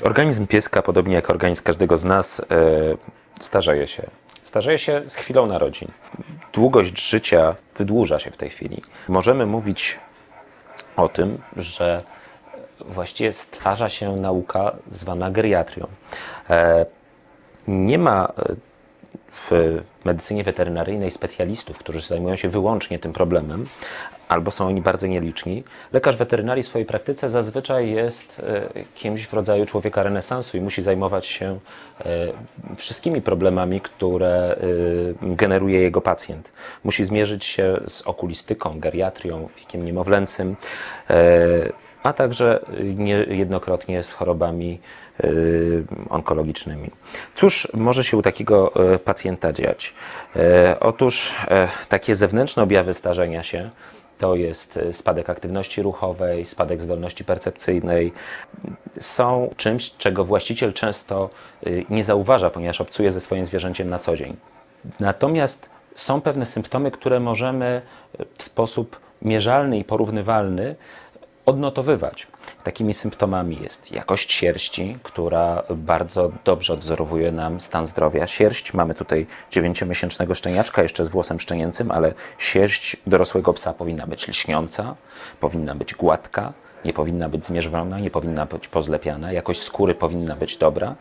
Organizm pieska, podobnie jak organizm każdego z nas, starzeje się. Starzeje się z chwilą narodzin. Długość życia wydłuża się w tej chwili. Możemy mówić o tym, że właściwie stwarza się nauka zwana geriatrią. Nie ma w medycynie weterynaryjnej specjalistów, którzy zajmują się wyłącznie tym problemem, albo są oni bardzo nieliczni. Lekarz weterynarii w swojej praktyce zazwyczaj jest kimś w rodzaju człowieka renesansu i musi zajmować się wszystkimi problemami, które generuje jego pacjent. Musi zmierzyć się z okulistyką, geriatrią, wiekiem niemowlęcym, a także niejednokrotnie z chorobami onkologicznymi. Cóż może się u takiego pacjenta dziać? Otóż takie zewnętrzne objawy starzenia się to jest spadek aktywności ruchowej, spadek zdolności percepcyjnej. Są czymś, czego właściciel często nie zauważa, ponieważ obcuje ze swoim zwierzęciem na co dzień. Natomiast są pewne symptomy, które możemy w sposób mierzalny i porównywalny odnotowywać. Takimi symptomami jest jakość sierści, która bardzo dobrze odwzorowuje nam stan zdrowia. Sierść, mamy tutaj 9-miesięcznego szczeniaczka, jeszcze z włosem szczenięcym, ale sierść dorosłego psa powinna być lśniąca, powinna być gładka, nie powinna być zmierzwana, nie powinna być pozlepiana, jakość skóry powinna być dobra.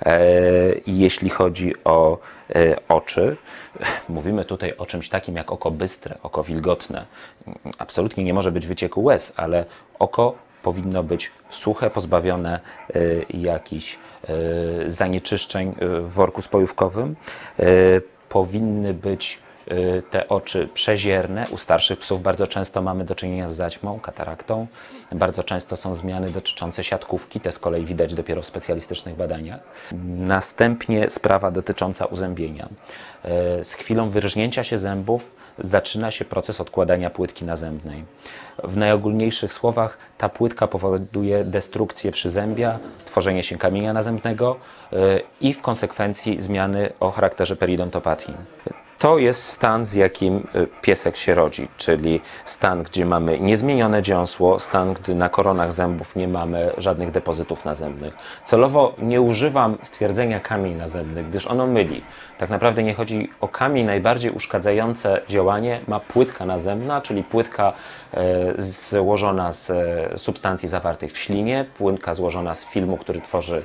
Jeśli chodzi o oczy, mówimy tutaj o czymś takim jak oko bystre, oko wilgotne. Absolutnie nie może być wycieku łez, ale oko powinno być suche, pozbawione jakichś zanieczyszczeń w worku spojówkowym. Powinny być te oczy przezierne. U starszych psów bardzo często mamy do czynienia z zaćmą, kataraktą. Bardzo często są zmiany dotyczące siatkówki, te z kolei widać dopiero w specjalistycznych badaniach. Następnie sprawa dotycząca uzębienia. Z chwilą wyrżnięcia się zębów zaczyna się proces odkładania płytki nazębnej. W najogólniejszych słowach ta płytka powoduje destrukcję przyzębia, tworzenie się kamienia nazębnego i w konsekwencji zmiany o charakterze periodontopatii. To jest stan, z jakim piesek się rodzi, czyli stan, gdzie mamy niezmienione dziąsło, stan, gdy na koronach zębów nie mamy żadnych depozytów nazębnych. Celowo nie używam stwierdzenia kamień nazębny, gdyż ono myli. Tak naprawdę nie chodzi o kamień, najbardziej uszkadzające działanie ma płytka nazębna, czyli płytka złożona z substancji zawartych w ślinie, płytka złożona z filmu, który tworzy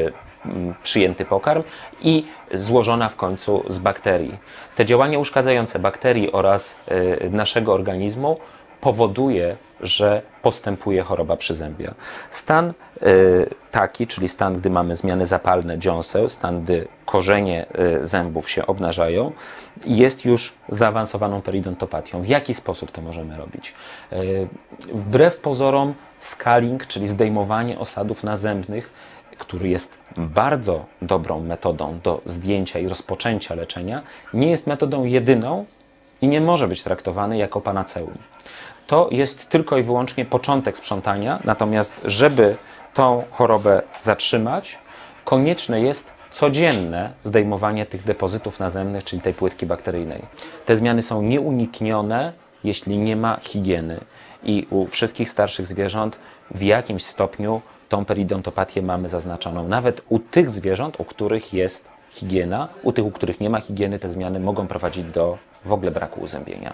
przyjęty pokarm i złożona w końcu z bakterii. Te działania uszkadzające bakterii oraz naszego organizmu powoduje, że postępuje choroba przyzębia. Stan taki, czyli stan, gdy mamy zmiany zapalne dziąseł, stan, gdy korzenie zębów się obnażają, jest już zaawansowaną periodontopatią. W jaki sposób to możemy robić? Wbrew pozorom scaling, czyli zdejmowanie osadów nazębnych, który jest bardzo dobrą metodą do zdjęcia i rozpoczęcia leczenia, nie jest metodą jedyną i nie może być traktowany jako panaceum. To jest tylko i wyłącznie początek sprzątania, natomiast żeby tą chorobę zatrzymać, konieczne jest codzienne zdejmowanie tych depozytów nazębnych, czyli tej płytki bakteryjnej. Te zmiany są nieuniknione, jeśli nie ma higieny i u wszystkich starszych zwierząt w jakimś stopniu tą periodontopatię mamy zaznaczoną. Nawet u tych zwierząt, u których jest higiena, u tych, u których nie ma higieny, te zmiany mogą prowadzić do w ogóle braku uzębienia.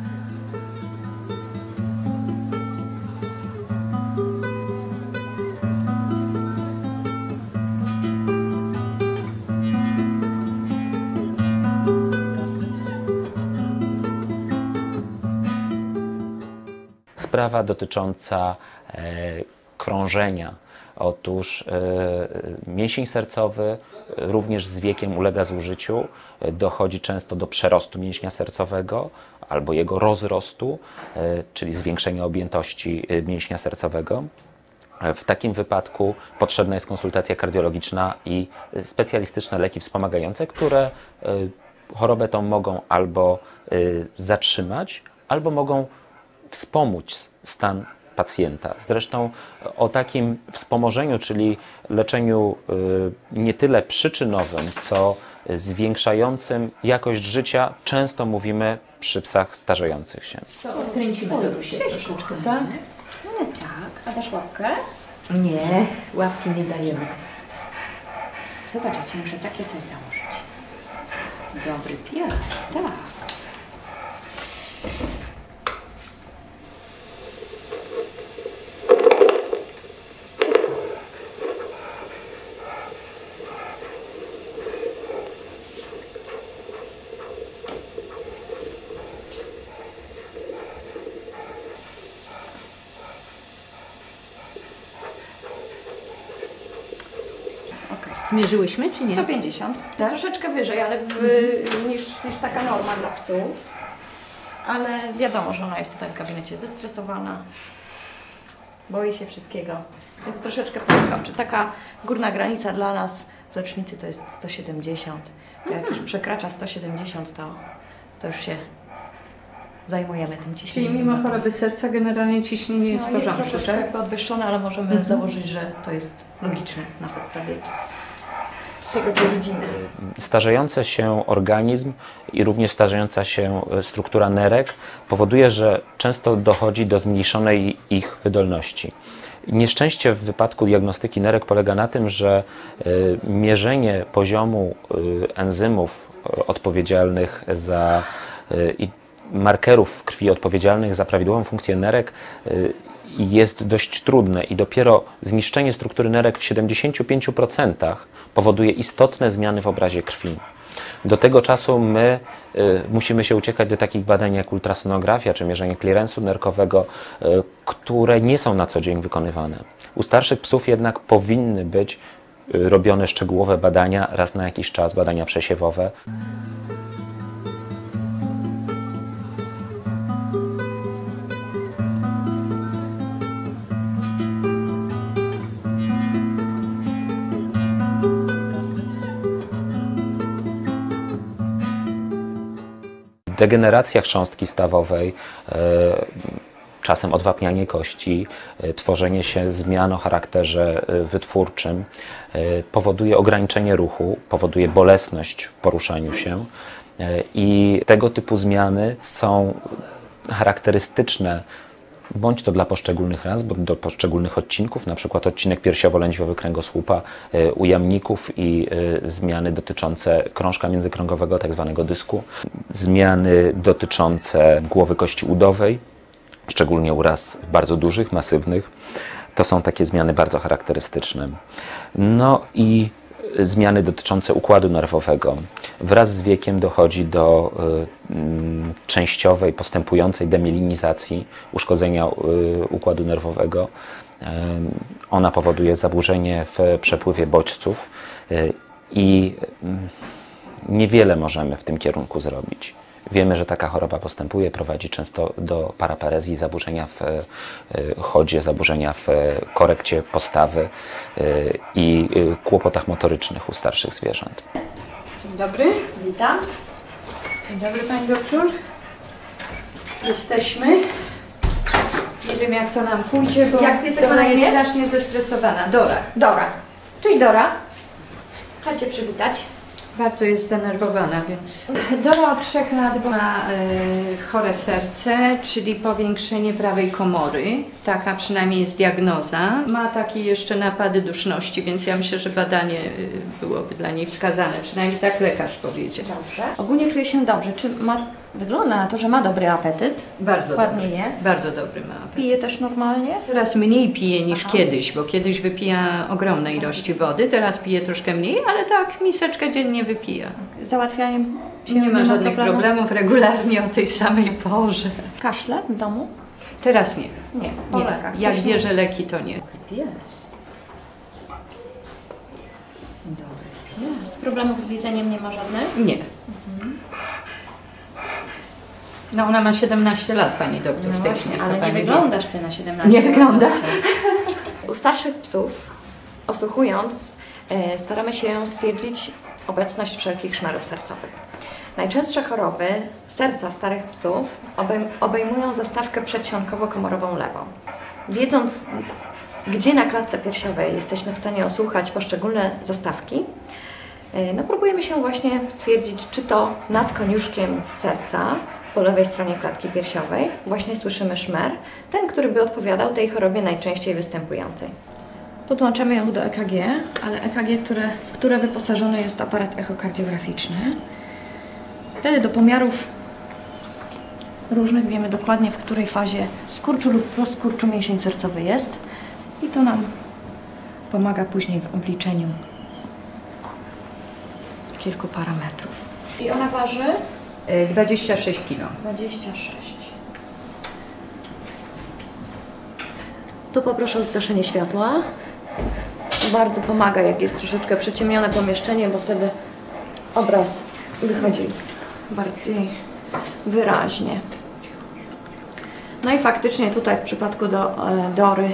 Sprawa dotycząca krążenia. Otóż mięsień sercowy również z wiekiem ulega zużyciu. Dochodzi często do przerostu mięśnia sercowego albo jego rozrostu, czyli zwiększenia objętości mięśnia sercowego. W takim wypadku potrzebna jest konsultacja kardiologiczna i specjalistyczne leki wspomagające, które chorobę tą mogą albo zatrzymać, albo mogą wspomóc stan pacjenta. Zresztą o takim wspomożeniu, czyli leczeniu nie tyle przyczynowym, co zwiększającym jakość życia, często mówimy przy psach starzejących się. Odkręcimy to się troszeczkę, tak? No tak, a dasz łapkę? Nie, łapki nie dajemy. Zobacz, ja ci muszę takie coś założyć. Dobry pies, tak. Zmierzyłyśmy, czy nie? 150. Tak? Jest troszeczkę wyżej, ale niż taka norma dla psów. Ale wiadomo, że ona jest tutaj w gabinecie zestresowana. Boi się wszystkiego. Więc troszeczkę podskoczy. Taka górna granica dla nas w lecznicy to jest 170. Jak już przekracza 170, to już się zajmujemy tym ciśnieniem. Czyli mimo choroby serca generalnie ciśnienie jest w Jest porządku, troszeczkę tak? podwyższone, ale możemy założyć, że to jest logiczne na podstawie tego, co widzimy. Starzejący się organizm i również starzejąca się struktura nerek powoduje, że często dochodzi do zmniejszonej ich wydolności. Nieszczęście w wypadku diagnostyki nerek polega na tym, że mierzenie poziomu enzymów odpowiedzialnych za i markerów w krwi odpowiedzialnych za prawidłową funkcję nerek jest dość trudne i dopiero zniszczenie struktury nerek w 75% powoduje istotne zmiany w obrazie krwi. Do tego czasu my musimy się uciekać do takich badań jak ultrasonografia czy mierzenie clearance'u nerkowego, które nie są na co dzień wykonywane. U starszych psów jednak powinny być robione szczegółowe badania raz na jakiś czas, badania przesiewowe. Degeneracja chrząstki stawowej, czasem odwapnianie kości, tworzenie się zmian o charakterze wytwórczym powoduje ograniczenie ruchu, powoduje bolesność w poruszaniu się i tego typu zmiany są charakterystyczne bądź to dla poszczególnych ras, bądź do poszczególnych odcinków, na przykład odcinek piersiowo-lędźwiowy kręgosłupa u jamników i zmiany dotyczące krążka międzykręgowego, tak zwanego dysku, zmiany dotyczące głowy kości udowej, szczególnie u ras bardzo dużych, masywnych. To są takie zmiany bardzo charakterystyczne. No i zmiany dotyczące układu nerwowego. Wraz z wiekiem dochodzi do częściowej, postępującej demilinizacji, uszkodzenia układu nerwowego. Ona powoduje zaburzenie w przepływie bodźców i niewiele możemy w tym kierunku zrobić. Wiemy, że taka choroba postępuje, prowadzi często do paraparezji, zaburzenia w chodzie, zaburzenia w korekcie postawy i kłopotach motorycznych u starszych zwierząt. Dzień dobry, witam. Dzień dobry pani doktor. Jesteśmy. Nie wiem jak to nam pójdzie, bo Jak piesek ma ona na jest imię? strasznie zestresowana. Dora. Dora. Cześć Dora. Chodź Cię przywitać. Bardzo jest zdenerwowana, więc... Dora od 3 lat ma chore serce, czyli powiększenie prawej komory. Taka przynajmniej jest diagnoza. Ma takie jeszcze napady duszności, więc ja myślę, że badanie byłoby dla niej wskazane. Przynajmniej tak lekarz powiedział. Dobrze. Ogólnie czuje się dobrze. Czy wygląda na to, że ma dobry apetyt? Bardzo Ładnie dobry. je? Bardzo dobry ma apetyt. Pije też normalnie? Teraz mniej pije niż kiedyś, bo kiedyś wypija ogromne ilości wody, teraz pije troszkę mniej, ale tak miseczkę dziennie wypija. Z załatwianiem się Nie ma żadnych problemów, regularnie o tej samej porze. Kaszle w domu? Teraz nie. Nie, po lekach. Jak Wcześniej- bierze leki, to nie. Pies. Dobry pies. Problemów z widzeniem nie ma żadnych? Nie. No ona ma 17 lat, pani doktor, w tej chwili. ale to nie pani wie. wyglądasz Ty na 17 Nie wygląda. U starszych psów, osłuchując, staramy się stwierdzić obecność wszelkich szmerów sercowych. Najczęstsze choroby serca starych psów obejmują zastawkę przedsionkowo-komorową lewą. Wiedząc, gdzie na klatce piersiowej jesteśmy w stanie osłuchać poszczególne zastawki, no próbujemy się właśnie stwierdzić, czy to nad koniuszkiem serca, po lewej stronie klatki piersiowej, właśnie słyszymy szmer, ten, który by odpowiadał tej chorobie najczęściej występującej. Podłączamy ją do EKG, ale EKG, w które wyposażony jest aparat echokardiograficzny. Wtedy do pomiarów różnych wiemy dokładnie, w której fazie skurczu lub rozkurczu mięsień sercowy jest. I to nam pomaga później w obliczeniu kilku parametrów. I ona waży 26 kg. 26. Tu poproszę o zgaszenie światła. Bardzo pomaga, jak jest troszeczkę przyciemnione pomieszczenie, bo wtedy obraz wychodzi bardziej wyraźnie. No i faktycznie tutaj w przypadku Dory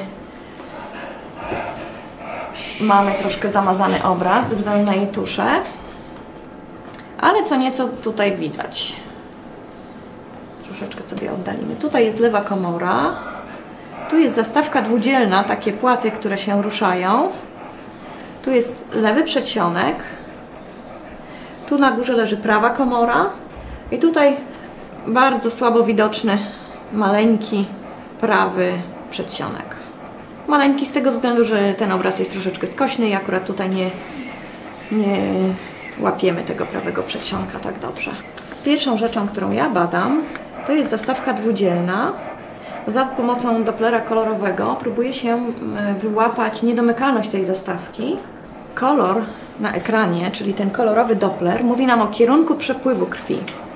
mamy troszkę zamazany obraz ze względu na jej tuszę, ale co nieco tutaj widać. Troszeczkę sobie oddalimy. Tutaj jest lewa komora. Tu jest zastawka dwudzielna, takie płaty, które się ruszają. Tu jest lewy przedsionek. Tu na górze leży prawa komora. I tutaj bardzo słabo widoczny, maleńki prawy przedsionek. Maleńki z tego względu, że ten obraz jest troszeczkę skośny i akurat tutaj nie łapiemy tego prawego przedsionka tak dobrze. Pierwszą rzeczą, którą ja badam, to jest zastawka dwudzielna. Za pomocą Dopplera kolorowego próbuje się wyłapać niedomykalność tej zastawki. Kolor na ekranie, czyli ten kolorowy Doppler, mówi nam o kierunku przepływu krwi.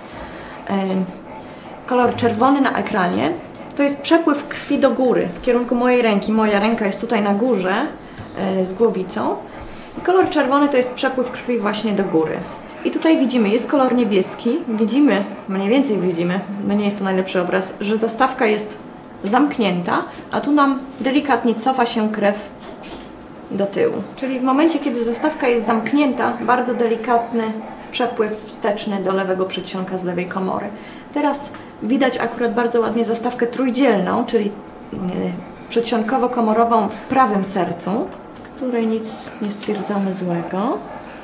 Kolor czerwony na ekranie to jest przepływ krwi do góry, w kierunku mojej ręki. Moja ręka jest tutaj na górze z głowicą. I kolor czerwony to jest przepływ krwi właśnie do góry. I tutaj widzimy, jest kolor niebieski. Widzimy, mniej więcej widzimy, no nie jest to najlepszy obraz, że zastawka jest zamknięta, a tu nam delikatnie cofa się krew do tyłu. Czyli w momencie, kiedy zastawka jest zamknięta, bardzo delikatny przepływ wsteczny do lewego przedsionka z lewej komory. Teraz widać akurat bardzo ładnie zastawkę trójdzielną, czyli przedsionkowo-komorową w prawym sercu, której nic nie stwierdzamy złego.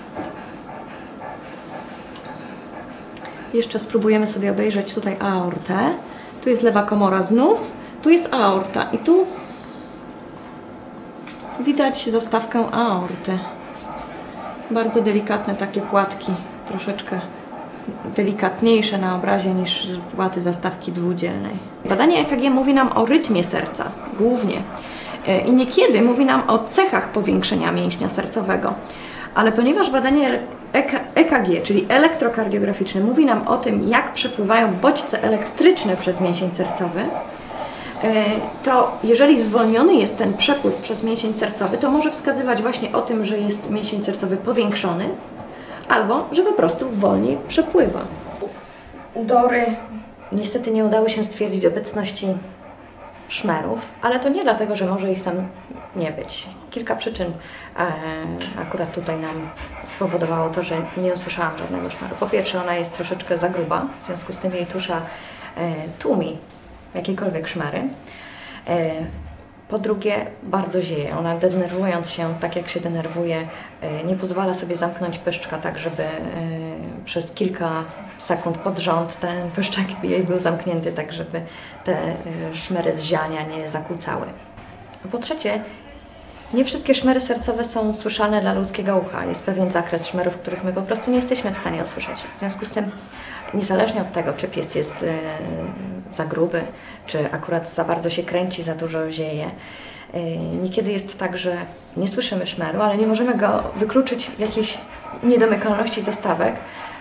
Jeszcze spróbujemy sobie obejrzeć tutaj aortę. Tu jest lewa komora znów, tu jest aorta i tu widać zastawkę aorty. Bardzo delikatne takie płatki, troszeczkę delikatniejsze na obrazie niż płaty zastawki dwudzielnej. Badanie EKG mówi nam o rytmie serca, głównie. I niekiedy mówi nam o cechach powiększenia mięśnia sercowego. Ale ponieważ badanie EKG, czyli elektrokardiograficzne, mówi nam o tym, jak przepływają bodźce elektryczne przez mięsień sercowy, to jeżeli zwolniony jest ten przepływ przez mięsień sercowy, to może wskazywać właśnie o tym, że jest mięsień sercowy powiększony, albo że po prostu wolniej przepływa. U Dory niestety nie udało się stwierdzić obecności szmerów, ale to nie dlatego, że może ich tam nie być. Kilka przyczyn akurat tutaj nam spowodowało to, że nie usłyszałam żadnego szmeru. Po pierwsze, ona jest troszeczkę za gruba, w związku z tym jej tusza tłumi jakiekolwiek szmery. Po drugie, bardzo zieje. Ona denerwując się, tak jak się denerwuje, nie pozwala sobie zamknąć pyszczka tak, żeby przez kilka sekund pod rząd ten pyszczek jej był zamknięty, tak żeby te szmery z ziania nie zakłócały. Po trzecie, nie wszystkie szmery sercowe są słyszalne dla ludzkiego ucha. Jest pewien zakres szmerów, których my po prostu nie jesteśmy w stanie usłyszeć. W związku z tym, niezależnie od tego, czy pies jest za gruby, czy akurat za bardzo się kręci, za dużo zieje, niekiedy jest tak, że nie słyszymy szmeru, ale nie możemy go wykluczyć w jakiejś niedomykalności zastawek,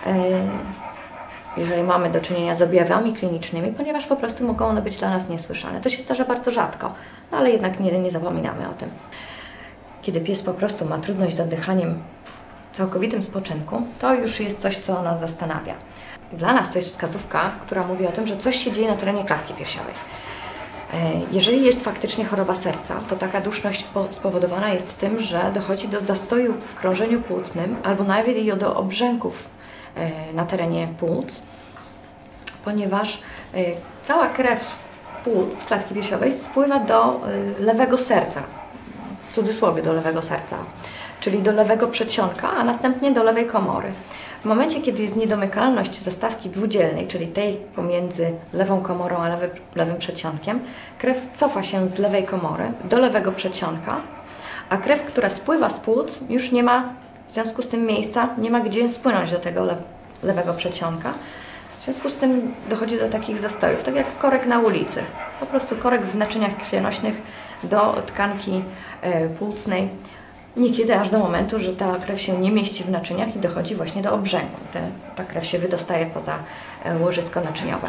jeżeli mamy do czynienia z objawami klinicznymi, ponieważ po prostu mogą one być dla nas niesłyszane. To się zdarza bardzo rzadko, no ale jednak nie zapominamy o tym. Kiedy pies po prostu ma trudność z oddychaniem w całkowitym spoczynku, to już jest coś, co nas zastanawia. Dla nas to jest wskazówka, która mówi o tym, że coś się dzieje na terenie klatki piersiowej. Jeżeli jest faktycznie choroba serca, to taka duszność spowodowana jest tym, że dochodzi do zastoju w krążeniu płucnym albo nawet i do obrzęków na terenie płuc, ponieważ cała krew z płuc, z klatki piersiowej spływa do lewego serca, w cudzysłowie do lewego serca, czyli do lewego przedsionka, a następnie do lewej komory. W momencie, kiedy jest niedomykalność zastawki dwudzielnej, czyli tej pomiędzy lewą komorą a lewym przedsionkiem, krew cofa się z lewej komory do lewego przedsionka, a krew, która spływa z płuc, już nie ma w związku z tym miejsca, nie ma gdzie spłynąć do tego lewego przedsionka. W związku z tym dochodzi do takich zastojów, tak jak korek na ulicy. Po prostu korek w naczyniach krwionośnych do tkanki płucnej. Niekiedy aż do momentu, że ta krew się nie mieści w naczyniach i dochodzi właśnie do obrzęku. Ta krew się wydostaje poza łożysko naczyniowe.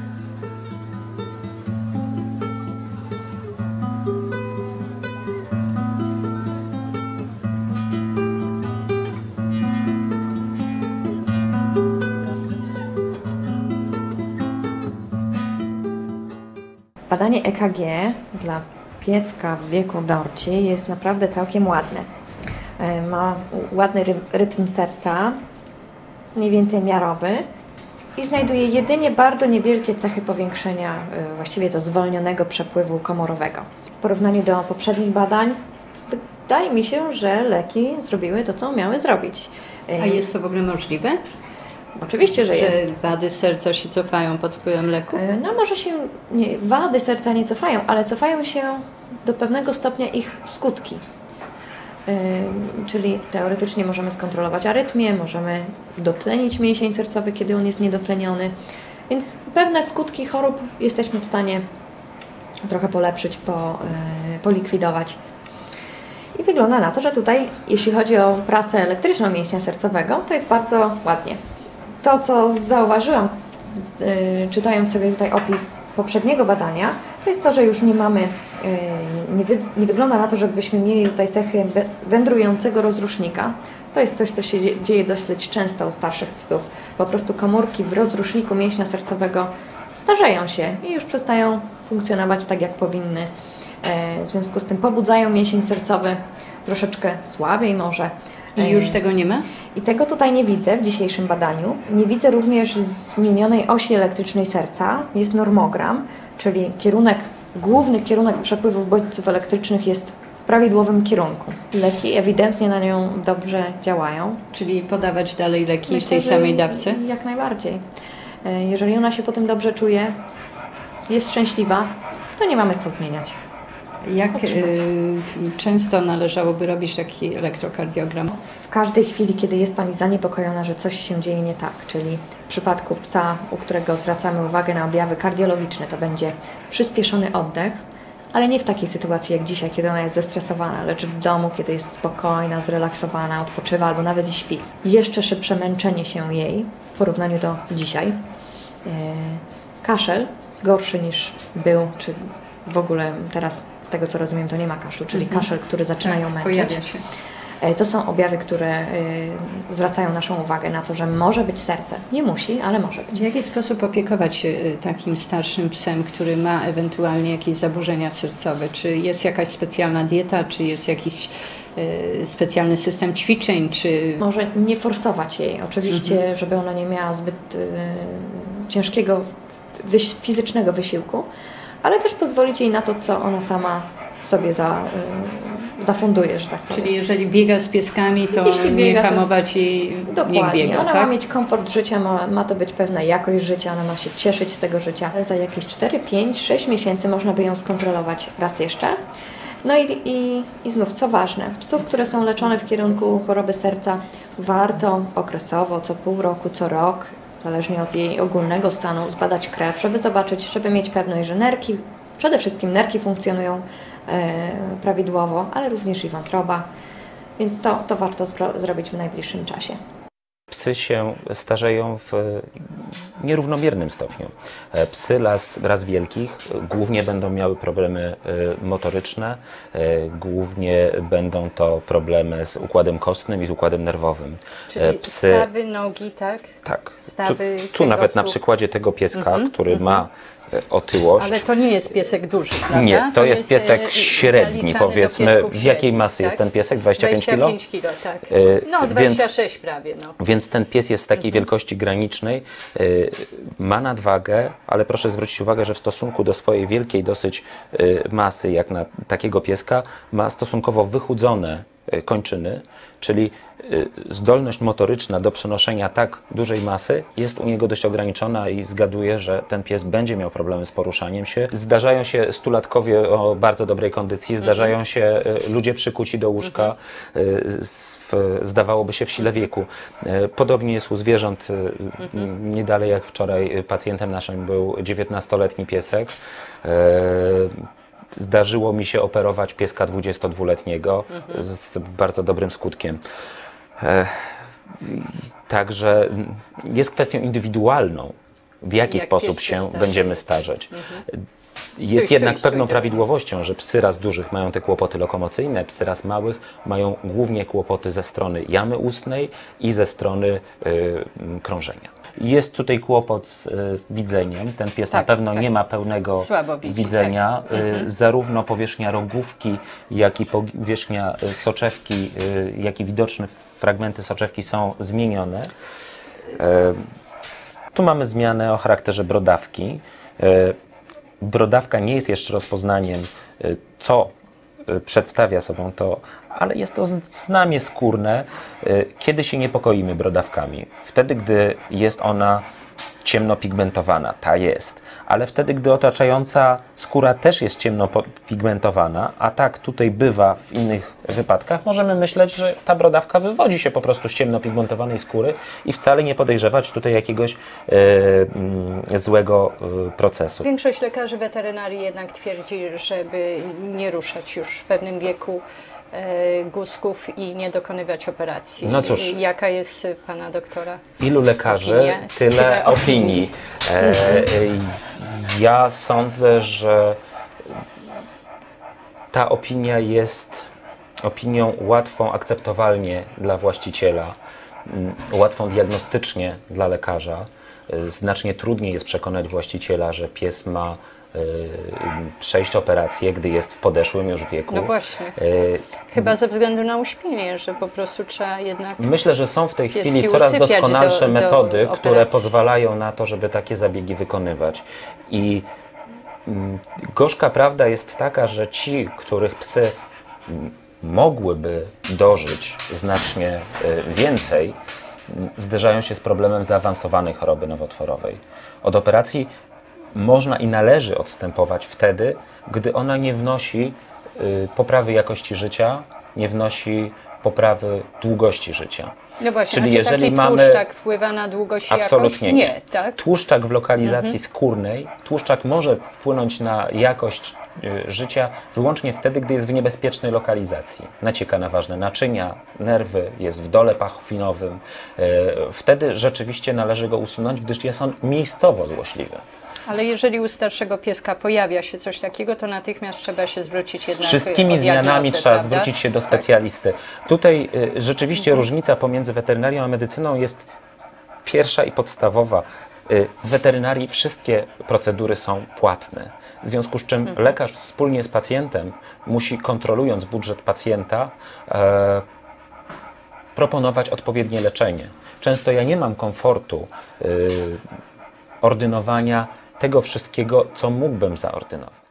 Badanie EKG dla pieska w wieku dorci jest naprawdę całkiem ładne. Ma ładny rytm serca, mniej więcej miarowy i znajduje jedynie bardzo niewielkie cechy powiększenia, właściwie to zwolnionego przepływu komorowego. W porównaniu do poprzednich badań wydaje mi się, że leki zrobiły to, co miały zrobić. A jest to w ogóle możliwe? Oczywiście, że jest. Że wady serca się cofają pod wpływem leków? No może się, nie, wady serca nie cofają, ale cofają się do pewnego stopnia ich skutki. Czyli teoretycznie możemy skontrolować arytmię, możemy dotlenić mięsień sercowy, kiedy on jest niedotleniony. Więc pewne skutki chorób jesteśmy w stanie trochę polepszyć, polikwidować. I wygląda na to, że tutaj, jeśli chodzi o pracę elektryczną mięśnia sercowego, to jest bardzo ładnie. To, co zauważyłam, czytając sobie tutaj opis poprzedniego badania, to jest to, że już nie mamy, nie wygląda na to, żebyśmy mieli tutaj cechy wędrującego rozrusznika. To jest coś, co się dzieje dosyć często u starszych psów. Po prostu komórki w rozruszniku mięśnia sercowego starzeją się i już przestają funkcjonować tak, jak powinny. W związku z tym pobudzają mięsień sercowy troszeczkę słabiej może. I już tego nie ma? I tego tutaj nie widzę w dzisiejszym badaniu. Nie widzę również zmienionej osi elektrycznej serca. Jest normogram, czyli główny kierunek przepływów bodźców elektrycznych jest w prawidłowym kierunku. Leki ewidentnie na nią dobrze działają. Czyli podawać dalej leki Myślę, w tej że samej dawce? Jak najbardziej. Jeżeli ona się po tym dobrze czuje, jest szczęśliwa, to nie mamy co zmieniać. Jak często należałoby robić taki elektrokardiogram? W każdej chwili, kiedy jest Pani zaniepokojona, że coś się dzieje nie tak, czyli w przypadku psa, u którego zwracamy uwagę na objawy kardiologiczne, to będzie przyspieszony oddech, ale nie w takiej sytuacji jak dzisiaj, kiedy ona jest zestresowana, lecz w domu, kiedy jest spokojna, zrelaksowana, odpoczywa albo nawet i śpi. Jeszcze szybsze męczenie się jej w porównaniu do dzisiaj. Kaszel gorszy niż był, czy w ogóle teraz z tego co rozumiem to nie ma kaszlu, czyli kaszel, który zaczyna ją męczyć. Pojawia się. To są objawy, które zwracają naszą uwagę na to, że może być serce. Nie musi, ale może być. W jaki sposób opiekować się takim starszym psem, który ma ewentualnie jakieś zaburzenia sercowe? Czy jest jakaś specjalna dieta, czy jest jakiś specjalny system ćwiczeń, czy... Może nie forsować jej, oczywiście, żeby ona nie miała zbyt ciężkiego fizycznego wysiłku, ale też pozwolić jej na to, co ona sama sobie zafunduje, że tak powiem. Czyli jeżeli biega z pieskami, to nie hamować jej, niech biega, ona tak? ma mieć komfort życia, ma to być pewna jakość życia, ona ma się cieszyć z tego życia. Za jakieś 4, 5, 6 miesięcy można by ją skontrolować raz jeszcze. No i znów, co ważne, psów, które są leczone w kierunku choroby serca, warto okresowo, co pół roku, co rok, zależnie od jej ogólnego stanu, zbadać krew, żeby zobaczyć, żeby mieć pewność, że nerki, przede wszystkim nerki funkcjonują prawidłowo, ale również i wątroba, więc to warto zrobić w najbliższym czasie. Psy się starzeją w nierównomiernym stopniu. Psy raz wielkich głównie będą miały problemy motoryczne, głównie będą to problemy z układem kostnym i z układem nerwowym. Czyli stawy, nogi, tak? Tak. Stawy Tu nawet na przykładzie tego pieska, który ma otyłość. Ale to nie jest piesek duży, prawda? Nie, to jest piesek średni, zaliczany powiedzmy. do W jakiej masy tak? jest ten piesek? 25 kg? 25 kg, tak. No, 26 prawie. No. Więc ten pies jest z takiej wielkości granicznej, ma nadwagę, ale proszę zwrócić uwagę, że w stosunku do swojej wielkiej dosyć masy, jak na takiego pieska, ma stosunkowo wychudzone kończyny, czyli zdolność motoryczna do przenoszenia tak dużej masy jest u niego dość ograniczona i zgaduję, że ten pies będzie miał problemy z poruszaniem się. Zdarzają się stulatkowie o bardzo dobrej kondycji, zdarzają się ludzie przykuci do łóżka, zdawałoby się w sile wieku. Podobnie jest u zwierząt. Nie dalej jak wczoraj pacjentem naszym był 19-letni piesek. Zdarzyło mi się operować pieska 22-letniego z bardzo dobrym skutkiem. Także jest kwestią indywidualną, w jaki sposób się będziemy starzeć. Jest jednak pewną prawidłowością, że psy raz dużych mają te kłopoty lokomocyjne, psy raz małych mają głównie kłopoty ze strony jamy ustnej i ze strony krążenia. Jest tutaj kłopot z widzeniem. Ten pies na pewno nie ma pełnego widzenia. Zarówno powierzchnia rogówki, jak i powierzchnia soczewki, jak i widoczne fragmenty soczewki są zmienione. Tu mamy zmianę o charakterze brodawki. Brodawka nie jest jeszcze rozpoznaniem, co przedstawia sobą to, ale jest to znamie skórne. Kiedy się niepokoimy brodawkami? Wtedy, gdy jest ona ciemno pigmentowana, ta jest, ale wtedy, gdy otaczająca skóra też jest ciemno pigmentowana, a tak tutaj bywa w innych wypadkach, możemy myśleć, że ta brodawka wywodzi się po prostu z ciemno pigmentowanej skóry i wcale nie podejrzewać tutaj jakiegoś złego procesu. Większość lekarzy weterynarii jednak twierdzi, żeby nie ruszać już w pewnym wieku guzków i nie dokonywać operacji. No cóż, jaka jest pana doktora ilu lekarzy, opinia? tyle opinii. Ja sądzę, że ta opinia jest opinią łatwą akceptowalnie dla właściciela, łatwą diagnostycznie dla lekarza. Znacznie trudniej jest przekonać właściciela, że pies ma przejść operację, gdy jest w podeszłym już wieku. No właśnie. Chyba ze względu na uśpienie, że po prostu trzeba jednak... Myślę, że są w tej chwili coraz doskonalsze metody, które pozwalają na to, żeby takie zabiegi wykonywać. I gorzka prawda jest taka, że ci, których psy mogłyby dożyć znacznie więcej, zderzają się z problemem zaawansowanej choroby nowotworowej. Od operacji można i należy odstępować wtedy, gdy ona nie wnosi poprawy jakości życia, nie wnosi poprawy długości życia. No właśnie, czyli jeżeli taki mamy... tłuszczak wpływa na długość i absolutnie jakość? Nie. Tak? Tłuszczak w lokalizacji skórnej, tłuszczak może wpłynąć na jakość życia wyłącznie wtedy, gdy jest w niebezpiecznej lokalizacji. Nacieka na ważne naczynia, nerwy, jest w dole pachwinowym. Wtedy rzeczywiście należy go usunąć, gdyż jest on miejscowo złośliwy. Ale jeżeli u starszego pieska pojawia się coś takiego, to natychmiast trzeba się zwrócić jednak z wszystkimi zmianami trzeba zwrócić się do specjalisty. Tutaj rzeczywiście różnica pomiędzy weterynarią a medycyną jest pierwsza i podstawowa. W weterynarii wszystkie procedury są płatne. W związku z czym lekarz wspólnie z pacjentem musi, kontrolując budżet pacjenta, proponować odpowiednie leczenie. Często ja nie mam komfortu ordynowania tego wszystkiego, co mógłbym zaordynować.